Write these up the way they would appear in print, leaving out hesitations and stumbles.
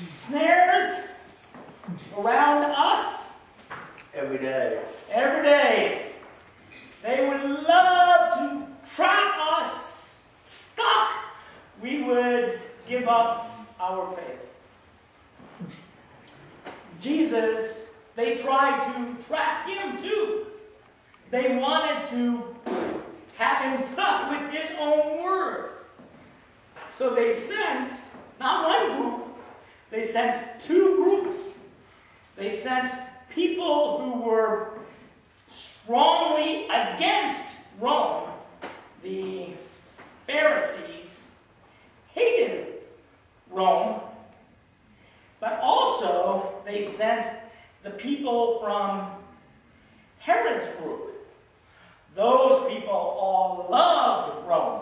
snares around us every day. Every day. They would love to trap us stuck. We would give up our faith. Jesus, they tried to trap him too. They wanted to have him stuck with his own words. So they sent, not one group, they sent two groups. They sent people who were strongly against Rome. The Pharisees hated Rome, but also they sent the people from Herod's group. Those people all loved Rome.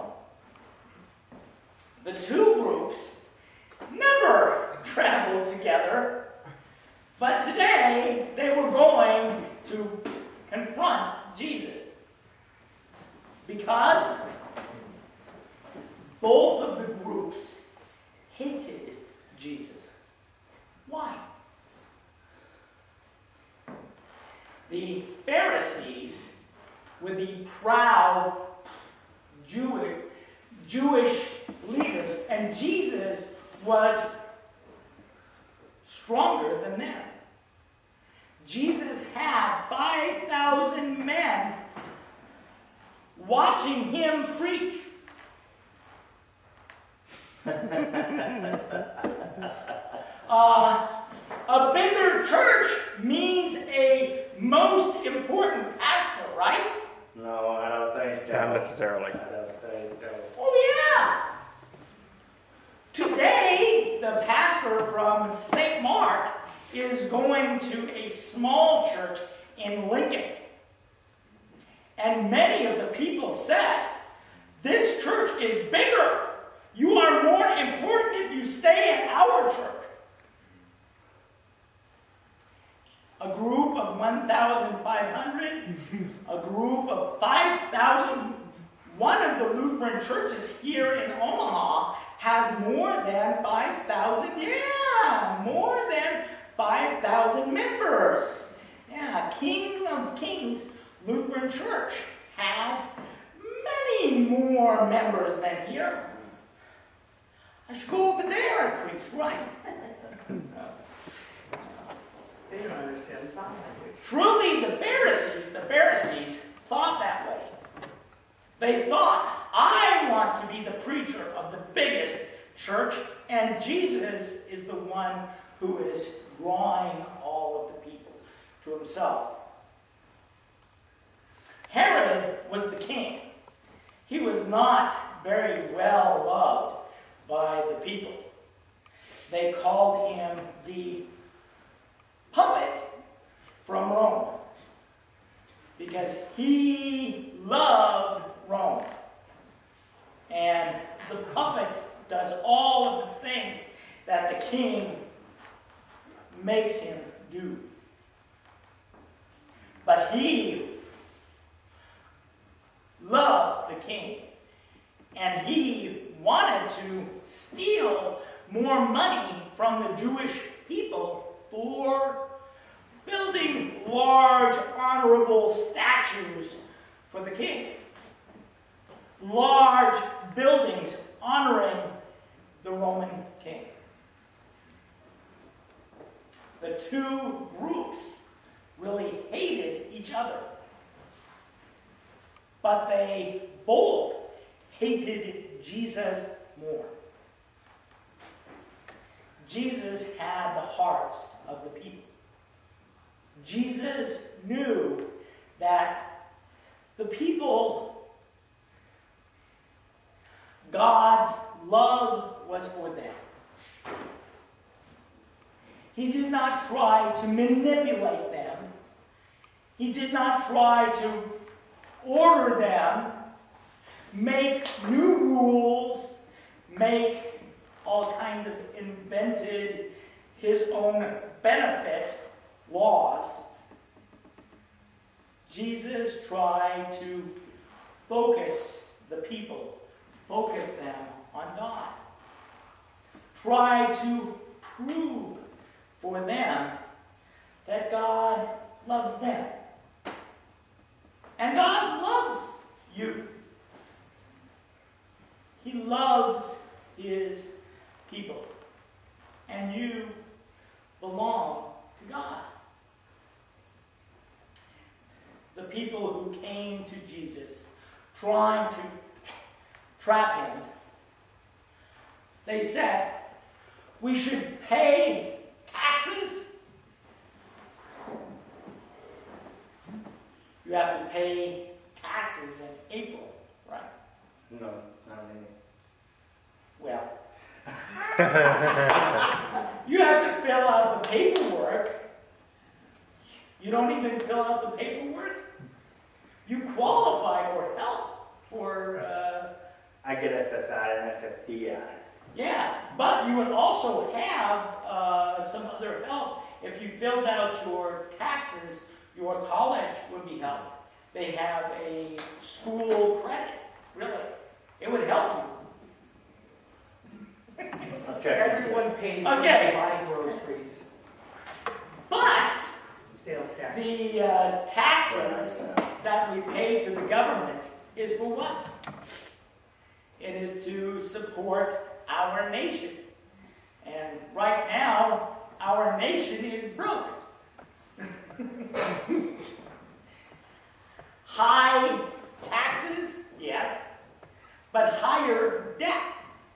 The two groups never traveled together, but today they were going to confront Jesus because both of the groups hated Jesus. Why? The Pharisees were the proud Jewish leaders, and Jesus was stronger than them. Jesus had 5,000 men watching him preach. A bigger church means a most important pastor, right? No, I don't think so. Not necessarily. I don't think so. Oh, yeah. Today, the pastor from St. Mark is going to a small church in Lincoln. And many of the people said, this church is bigger. You are more important if you stay in our church. A group of 1,500, a group of 5,000. One of the Lutheran churches here in Omaha has more than 5,000, more than 5,000 members. Yeah, King of Kings Lutheran Church has many more members than here. I should go over there and preach, right? They don't understand sign language. Truly, the Pharisees thought that way. They thought, I want to be the preacher of the biggest church, and Jesus is the one who is drawing all of the people to himself. Herod was the king. He was not very well loved by the people. They called him the puppet from Rome because he loved Rome. And the puppet does all of the things that the king makes him do. But he loved the king, and he wanted to steal more money from the Jewish people for building large, honorable statues for the king. Large buildings honoring the Roman king. The two groups really hated each other, but they both hated Jesus more. Jesus had the hearts of the people. Jesus knew that the people, God's love was for them. He did not try to manipulate them. He did not try to order them, make new rules, make all kinds of invented, his own benefit laws. Jesus tried to focus the people, focus them on God. Tried to prove for them that God loves them. And God loves you. He loves his people. And you belong to God. The people who came to Jesus trying to trap him, they said, we should pay taxes. You have to pay taxes in April, right? No, not me. Well, you have to fill out the paperwork. You don't even fill out the paperwork. You qualify for help, for... I get SSI and SSDI. Yeah, but you would also have some other help. If you filled out your taxes, your college would be helped. They have a school credit, really. It would help you. I'll check. Everyone pays Okay. to buy groceries, But sales tax. the taxes that we pay to the government is for what? It is to support our nation. And right now, our nation is broke. High taxes, yes, but higher debt.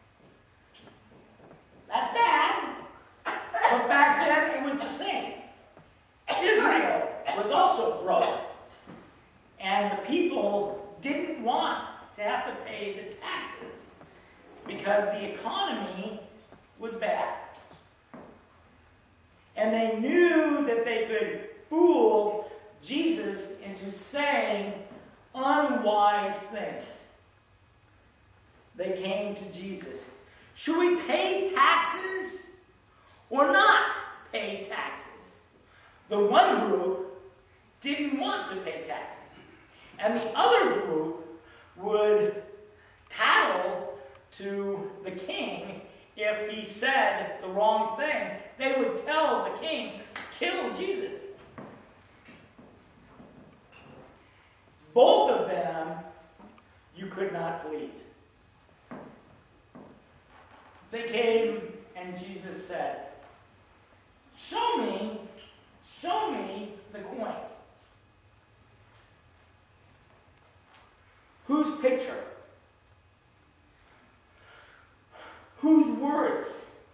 That's bad. But back then, it was the same. Israel was also broke. And the people didn't want to have to pay the taxes because the economy was bad. And they knew that they could fool Jesus into saying unwise things. They came to Jesus. Should we pay taxes or not pay taxes? The one group didn't want to pay taxes. And the other group would tattle to the king if he said the wrong thing. They would tell the king, kill Jesus. Both of them you could not please. They came and Jesus said, show me the coin. Whose picture? Whose words?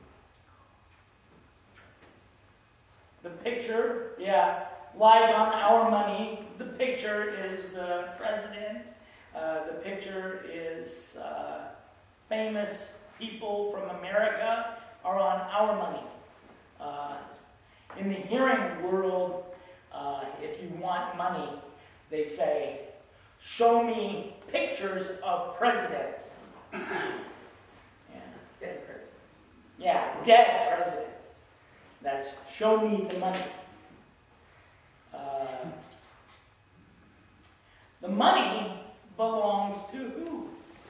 The picture, yeah, like on our money, the picture is the president. The picture is famous people from America are on our money. In the hearing world, if you want money, they say, show me pictures of presidents. Yeah. Dead president. Yeah, dead presidents. That's show me the money. The money belongs to who?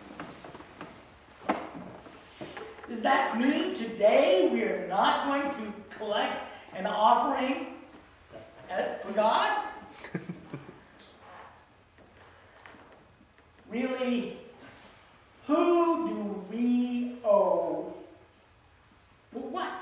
Does that mean today we are not going to collect an offering for God? Really, who do we owe for what?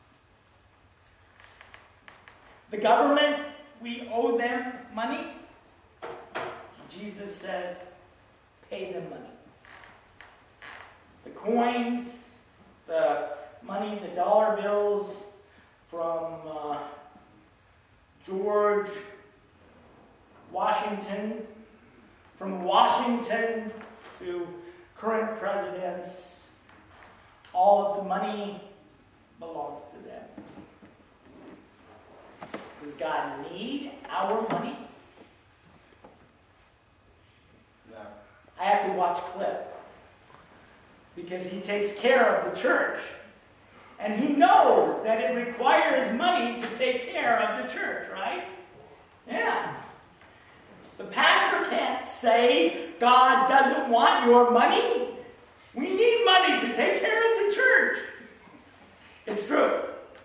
The government, we owe them money. Jesus says, pay them money. The coins, the money, the dollar bills from George Washington, from Washington to current presidents, all of the money belongs to them. Does God need our money? No. I have to watch Cliff because he takes care of the church. And he knows that it requires money to take care of the church, right? Yeah. The pastor can't say God doesn't want your money. We need money to take care of the church. It's true.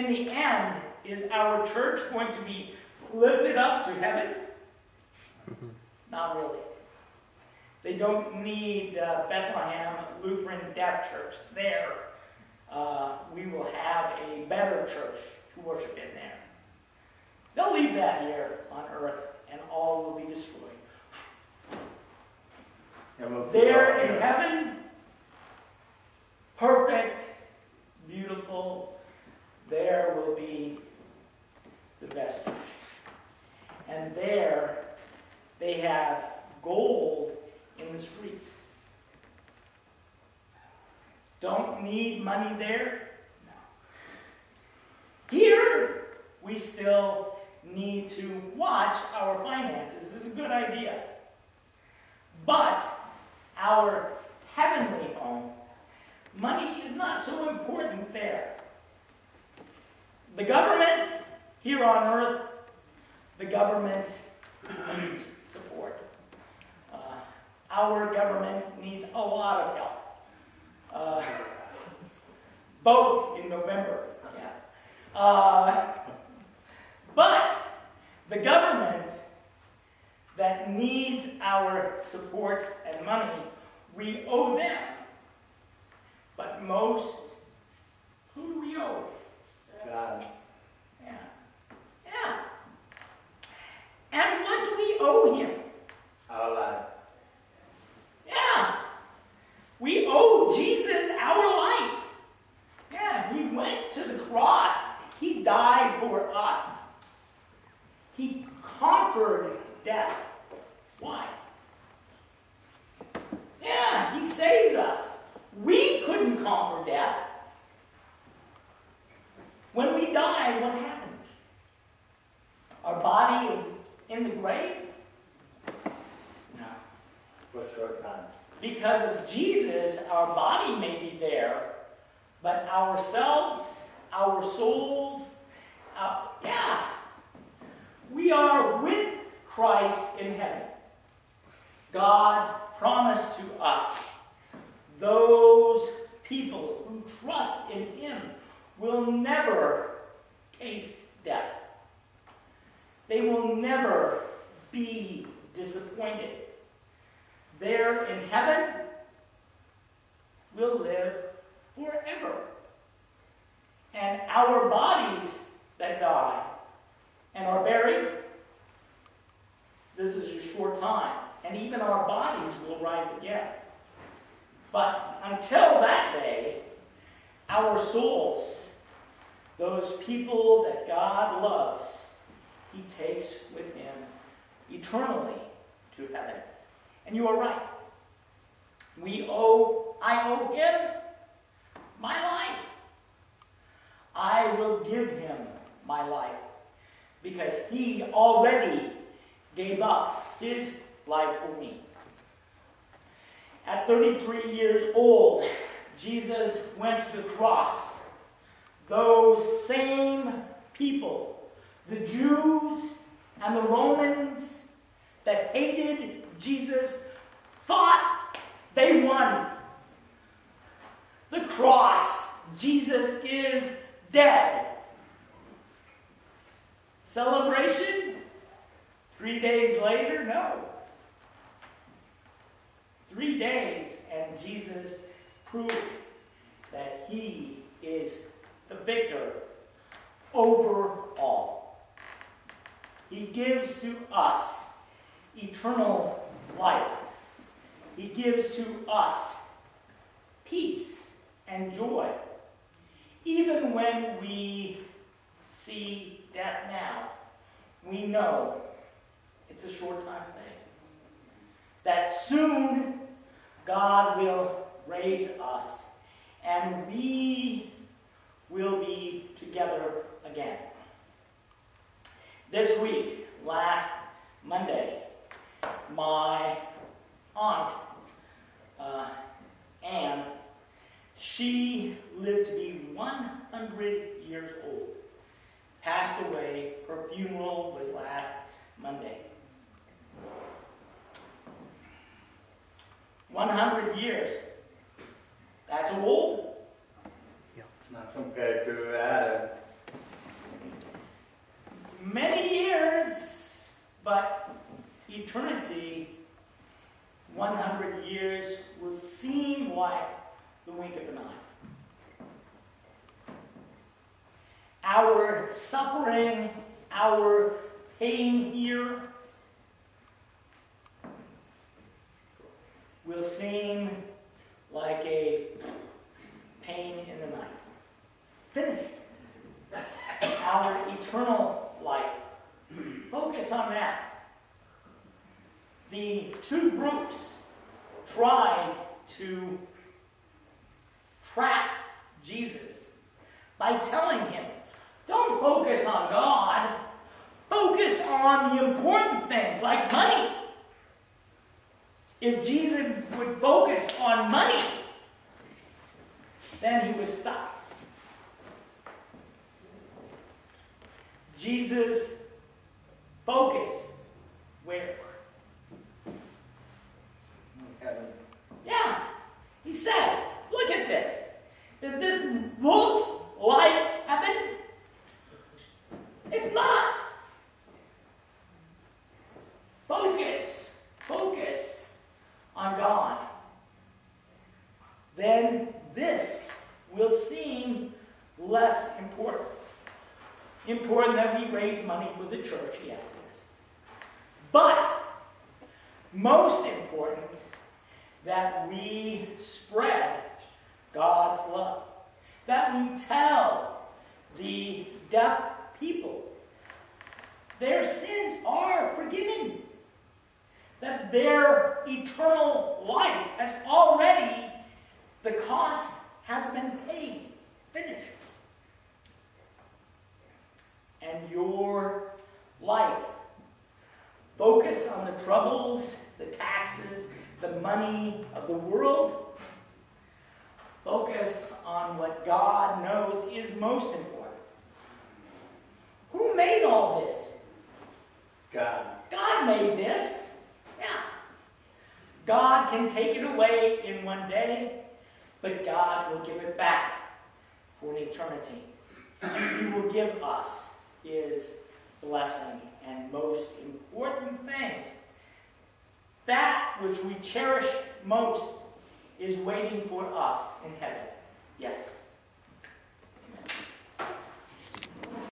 in the end, is our church going to be lifted up to heaven? Not really. They don't need Bethlehem Lutheran Deaf Church there. We will have a better church to worship in there. They'll leave that here on earth, and all will be destroyed. There in heaven, perfect, beautiful, there will be the best church. And there, they have gold in the streets. Don't need money there? No. Here, we still need to watch our finances. This is a good idea. But our heavenly home, money is not so important there. The government here on earth, the government needs support. Our government needs a lot of help. Vote in November. Yeah. But the government that needs our support and money, we owe them. But most, who do we owe? God. Yeah. Yeah. And what do we owe him? Our life. Yeah. We owe Jesus our life. Yeah, he went to the cross. He died for us. He conquered death. Why? Yeah, he saves us. We couldn't conquer death. When we die, what happens? Our body is in the grave? No. For a short time. Because of Jesus, our body may be there, but ourselves, our souls, we are with Christ in heaven. God's promise to us. Those people who trust in him will never taste death. They will never be disappointed. There in heaven, we'll live forever. And our bodies that die and are buried, this is a short time. And even our bodies will rise again. But until that day, our souls, those people that God loves, he takes with him eternally to heaven. And you are right. I owe him my life. I will give him my life because he already gave up his life for me. At 33 years old, Jesus went to the cross. Those same people, the Jews and the Romans that hated Jesus, thought they won. The cross, Jesus is dead. Celebration? 3 days later? No. 3 days, and Jesus proved that he is the victor over all. He gives to us eternal life. He gives to us peace and joy. Even when we see death now, we know it's a short time thing. That soon God will raise us and we will be together again. This week, last Monday, my aunt, Anne, she lived to be 100 years old. Passed away. Her funeral was last Monday. 100 years. That's old. Not compared to Adam. many years, but eternity, 100 years, will seem like the wink of an eye. Our suffering, our pain here will seem like a pain in the night. Finished. Our eternal life. Focus on that. The two groups tried to trap Jesus by telling him, don't focus on God, focus on the important things like money. If Jesus would focus on money, then he was stuck. Jesus focused where? Heaven. Yeah. He says, look at this. Does this look like heaven? It's not. Focus on God. Then this will seem less important. Important that we raise money for the church, yes. But most important that we spread God's love. That we tell the deaf people their sins are forgiven. That their eternal life has already, the cost has been paid, finished. And your life, focus on the troubles, the taxes, the money of the world. Focus on what God knows is most important. Who made all this? God. God made this. Yeah. God can take it away in one day, but God will give it back for an eternity. And He will give us His blessing and most important things. That which we cherish most is waiting for us in heaven. Yes.